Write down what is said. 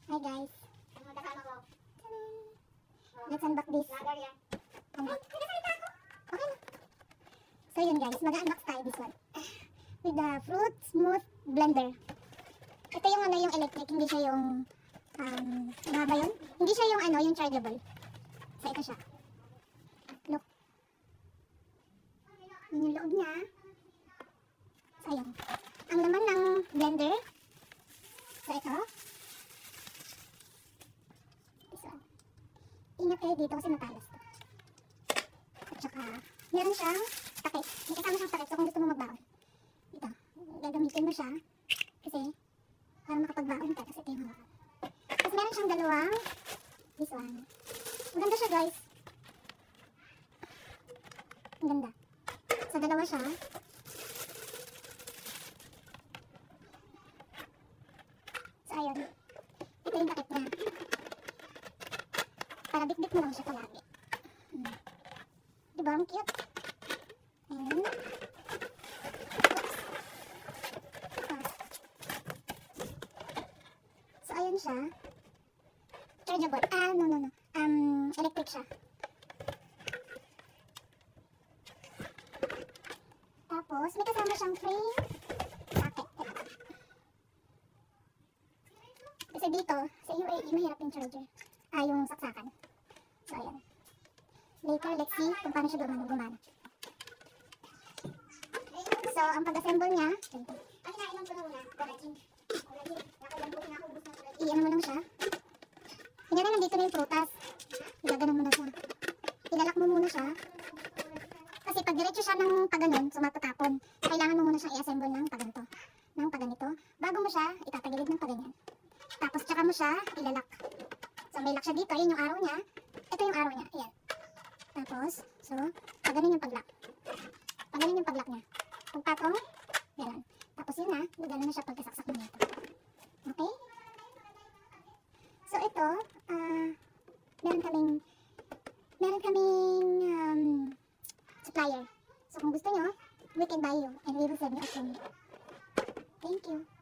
Hi guys. Let's unbox this. Okay. So yun guys, mag-unbox tayo this one. With the fruit smooth blender. Ito yung ano, yung electric, hindi siya yung ano ba yun? Hindi siya yung ano, yung chargeable. So ito siya. Look. Yun yung loob niya. So ayun. Ang laman ng blender. So ito. This one. Ingat kayo dito kasi matalas to. At saka, meron siyang takip. May kasama siyang takip. So kung gusto mo magbaon. Ito. Gagamitin mo siya. Kasi, para makapagbaon ka. Kasi ito yung hawakan. Tapos meron siyang dalawang. This one. Ang ganda siya guys. Ang ganda. So dalawa siya. So ayun. Ito yung takip niya. Para bit-bit mo lang siya palagi. Diba? Ang cute. Ayan. So ayun siya. Chargeable. No. Electric siya. Tapos, may kasama siyang frame socket. Kasi dito, sa UAE, mahirap yung charger. Yung saksakan. So, ayan. Later, let's see kung paano siya gumana. So, ang pag-assemble niya, i-ano mo lang siya. Kunyari, nandito na yung prutas. Ilaganan mo na siya. Ilalak mo muna siya. Kasi pag diretso siya ng paganon, so matutapon. Kailangan mo muna siyang i-assemble ng paganito. Ng paganito. Bago mo siya, itatagilid ng paganyan. Tapos, tsaka mo siya ilalak. So, may lock siya dito. Yun yung arrow niya. Ito yung arrow niya. Ayan. Tapos, so, paganon yung pag-lock. Paganon yung pag-lock niya. Pagpatong, gano'n. Tapos yun na, gano'n na siya pagkasaksak mo nito. Okay? So, ito, meron kaming supplier. So, kung gusto nyo, we can buy you and we will send you a phone. Thank you.